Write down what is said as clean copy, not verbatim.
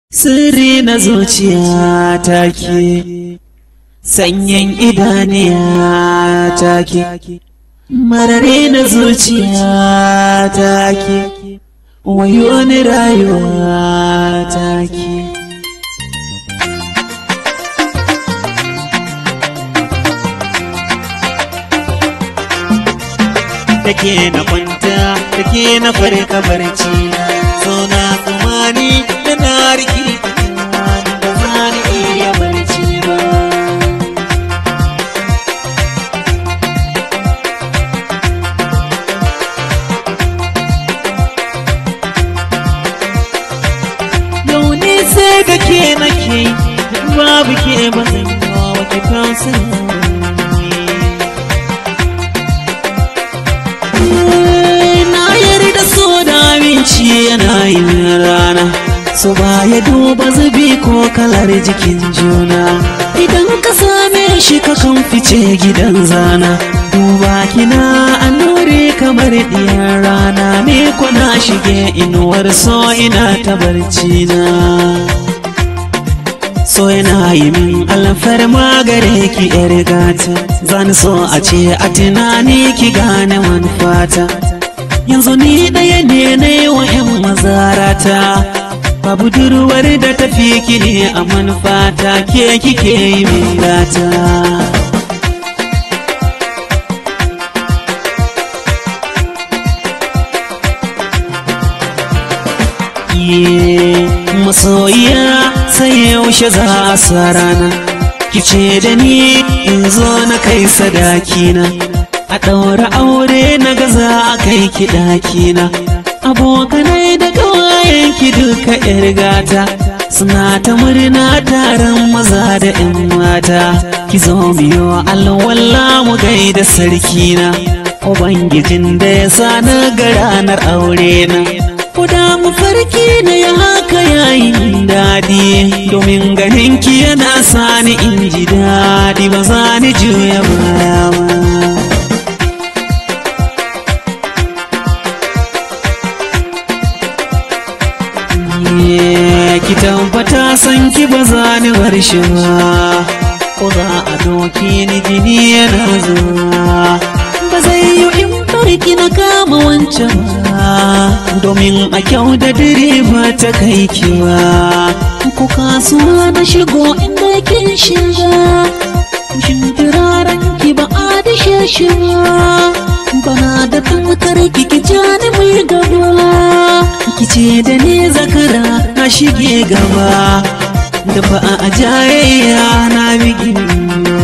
Sirri na zuciya take, sanyin idaniya take, marare na zuciya take, wayo ni rayuwa take. Take na kwanta, take na farka barci, so na tsammani da na rikita da za ni iya barci ba. Yau ne sai da ke nake, babu ke ba zan yi wa ke tausayi. Yana yin rana, so baya duba zubi ko kalar jikin juna. Idan ka same shi ka kan fice gidan zana, duba kina annuri kamar diyar rana. Ne kuna shige inuwar so ina ta barci na. So yana yi min alfarma gare ki yar gata, zan so a ce a tunani ki gane manufata. Yanzu ni ɗaya ne na yi wa 'yan mazarata, ba budurwar da tafi ki ne a manufata, ke kike yi min gata. Masoyiya sai yaushe za a sa rana, ki ce da ni in zo na kai sadakina, a ɗaura aure na gaza a kai ki ɗakina. Abokanai da ƙawayen ki duka 'yar gata, suna ta murna taron maza da 'yan mata. Ki zo biyo alwala mu gaida sarkina, ubangijin da ya sa na ga ranar aure na. Kuda mafarki na ya haka yayin daɗi, domin ganin ki yana sani in ji daɗi, ba za ni juya baya ba. Ki tabbata san ki ba za ni bar shi ba, ko za a doki ni jini yana zuwa. Ba zai yi in farki na kama wancan ba, domin a kyau da dire ba ta kai ki ba. Ku kasuwa na shigo inda kin shiga, shin turaren ki ba a dashe shi ba. Bana da tamkar ki jani mai gaba, kice da ni zakara na shige gaba, da ba a jayayya na bigi.